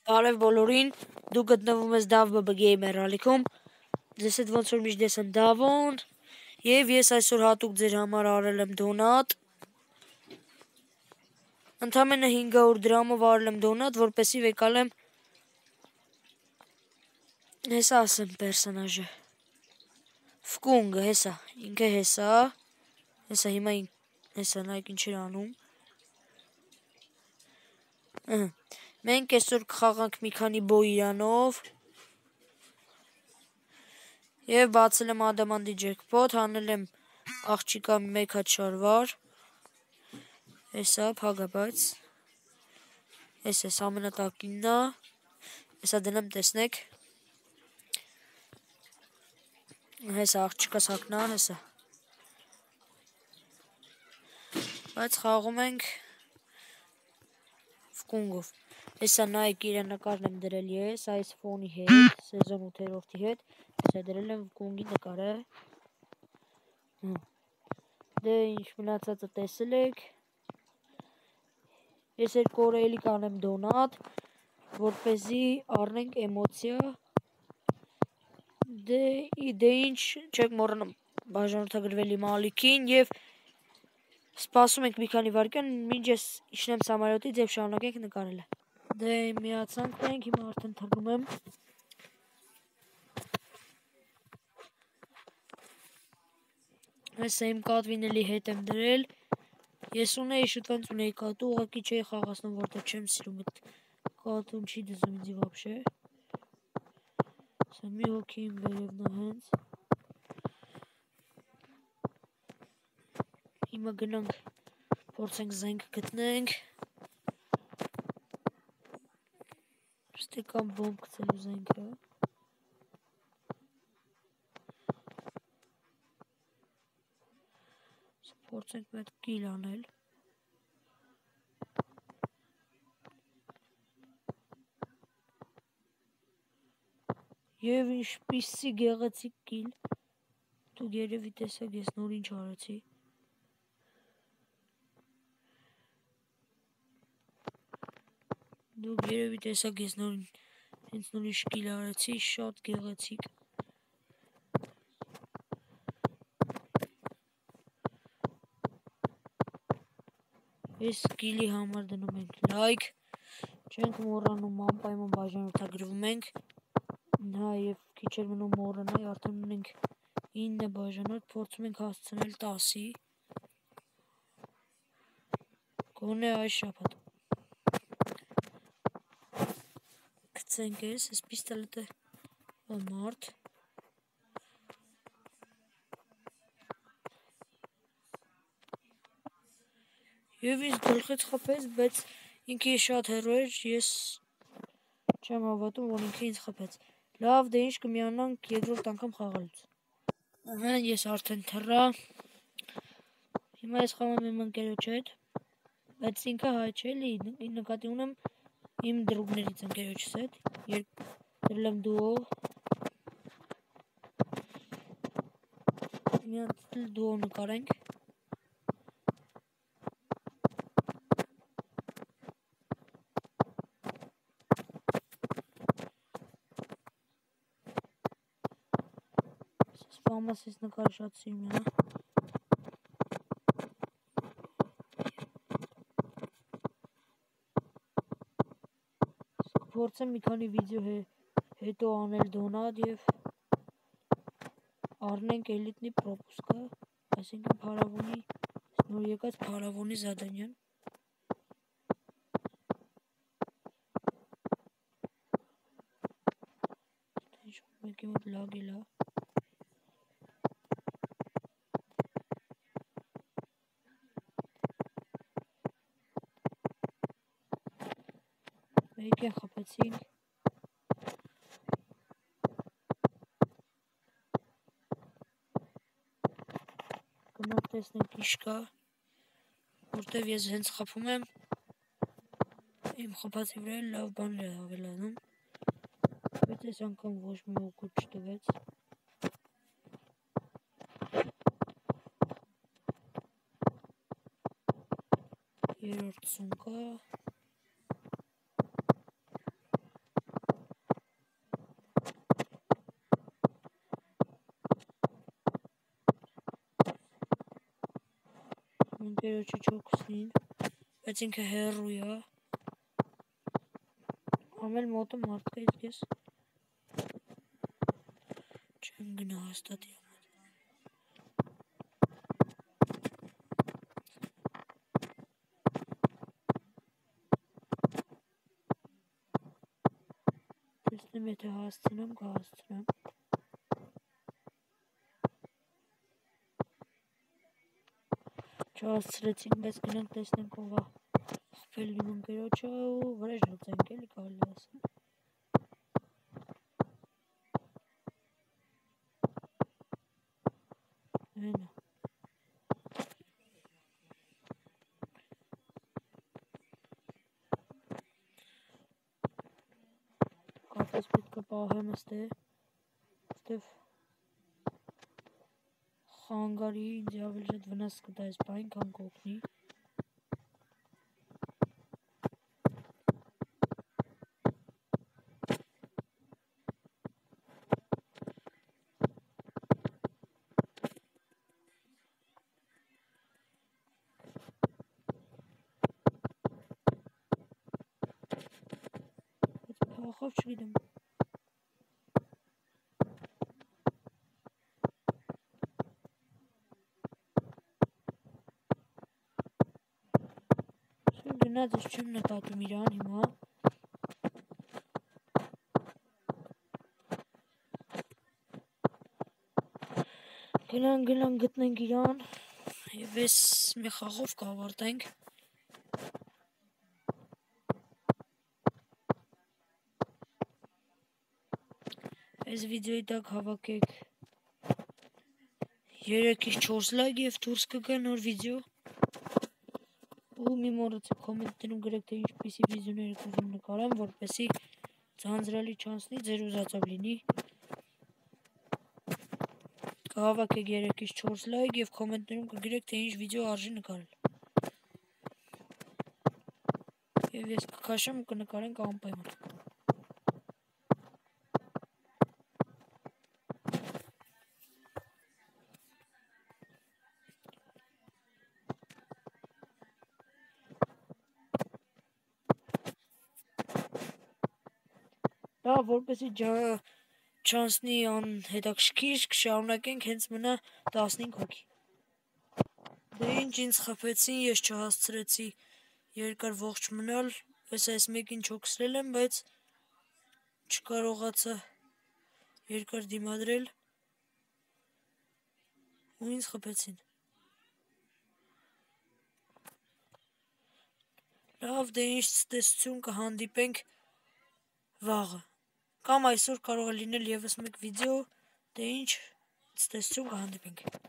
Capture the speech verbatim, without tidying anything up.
Բարև բոլորին, դու գտնվում ես DavBB Gamer ալիքում, ձեզ հետ ոնց որ միշտ ես եմ Davon, և ես այսօր հատուկ ձեր համար արել եմ դոնատ, ընդամենը հինգ հարյուր դրամով արել եմ դոնատ, որպեսի վեկալեմ, հեսա ասեմ պերսոնաժը, Ֆկունգը, հեսա, ինքը հեսա, հեսա հիմա հեսա նայք ինչ էր անում, մենք այսօր կխաղանք մի քանի բոյ իրանով, և բացել եմ ադամանդի ջեքպոտ, հանել եմ աղջիկա մեկ հատ շարվար, հեսա փագա բայց, ես ես ամենատակիննա, հեսա դնեմ տեսնեք, հեսա աղջիկաս հակնա, հեսա, բայց խաղում ենք Ֆկունգով, հեսա նայք իր նկարն եմ դրել ես, այս ֆոնի հետ, սեզոն ութերորդի հետ, հեսա դրել եմ Ֆկունգի նկարը, դե ինչ մնացածը տեսել եք, ես երկու օր էլի կանեմ դոնատ, որպեսզի առնենք էմոցիա, դե ինչ չեք մոռանա բաժանորդագրվել իմ ալիքին և սպասում ենք մի քանի վայրկյան, մինչ ես իջնեմ սամարյոտից և շարունակենք նկարելը։ Դե միացանք մենք, հիմա արդեն թռնում եմ։ Հեսա իմ կատվին էլի հետ եմ դրել, ես ունեի շուտվենց ունեի կատու, ուղղակի չէի խաղացնում, որտեղ չեմ սիրում այդ կատուն չի դզում ինձի վաբշե։ Հեսա մի հոգի իմ վերևն է հենց։ Հիմա գնանք, փորձենք զենք գտնենք։ Պստի կամ բոմբ գցելու զենքը։ Փորձենք մեկ կիլ անել։ Եվ ինչպիսի գեղեցիկ կիլ, դուք երևի տեսեք ես նոր ինչ արեցի։ Դուք երևի տեսակ ես նոր հենց նոր ինչ կիլ արեցի, շատ գեղեցիկ։ Այս կիլի համար դնում ենք լայք, չենք մոռանում անպայման բաժանորդագրվում ենք, հա և քիչ էր մնում մոռանայի, արդեն ունենք ինը բաժանորդ, փորձում ենք հասցնել տասի, գոնե այս շաբաթ։ Գցենք ես, ես պիստոլետը մարդ։ Եվ ինձ գլխից խփեց, բայց ինքը շատ հեռու էր, ես չեմ հավատում, որ ինքը ինձ խփեց։ Լավ, դե ինչ կմիանանք երկրորդ անգամ խաղալուց։ Ահա ես արդեն թռա։ Հիմա ես խաղում եմ իմ ընկերոջ հետ, բայց ինքը հայ չէ, էլի նկատի ունեմ իմ դրուգներից ընկերոջս հետ, դրել եմ դուո։ Մի հատ դուո նկարենք։ Սպամաս ես նկարը շատ սիրում եմ, փորձեմ մի քանի վիդեո հետո անել դոնատ և առնենք էլիտնի պրոպուսկը, այսինքն փարավոնի, նոր եկած փարավոնի զադանյան։ Մեկի մոտ լագել է։ Մեկ են խփեցինք։ Գնանք տեսնենք ինչ կա, որտև ես հենց խփում եմ, իմ խփացի վրա լավ բան է ավելանում, բայց այս անգամ ոչ մի օգուտ չտվեց։ Երրորդ սունկա։ Գերոջը չոքսին, բայց ինքը հեռու է։ Ամել մոտը մարդկա իսկ ես չեմ գնա հաստատի համար։ Տեսնեմ եթե հասցնեմ, կհասցնեմ։ Չհասցրեցինք, բայց գնանք տեսնենք ով է խփել իմ ընկերոջը ու վրեժ լուծենք էլի կարելի ասել։ Այնա։ Կապես պետք է պահեմ ստե, ստև խանգարի, ինձ ավելի շատ վնաս կտա այս բան, քան կօգնի։ Փախով չգիտեմ։ Գնաց ես չեմ նկատում իրան հիմա։ Գնանք գնանք գտնենք իրան և ես մի խաղով կավարտենք։ Այս վիդեոյի տակ հավաքեք երեքից չորս լայք և դուրս կգա նոր վիդեո։ Ու մի մոռացեք կոմենտներում գրեք, թե ինչպիսի վիդեոներ եք ուզում նկարեմ, որպեսզի ձանձրալի չանցնի, ձեր ուզածով լինի։ Կհավաքեք երեքից չորս լայք և կոմենտներում կգրեք, թե ինչ վիդեո արժի նկարել։ Եվ ես կքաշեմ ու կնկարենք անպայման։ Դա որպեսզի չանցնի անհետաքրքիր, կշարունակենք հենց մնա տասնհինգ հոգի։ Դե ինչ ինձ խփեցին, ես չհասցրեցի երկար ողջ մնալ, ես այս մեկին չոքսրել եմ, բայց չկարողացա երկար դիմադրել ու ինձ խփեցին։ Լավ, դե ինչ ցտեսություն, կհանդիպենք վաղը։ Կամ այսօր կարող է լինել ևս մեկ վիդեո, դե ինչ ցտեսություն, կհանդիպենք։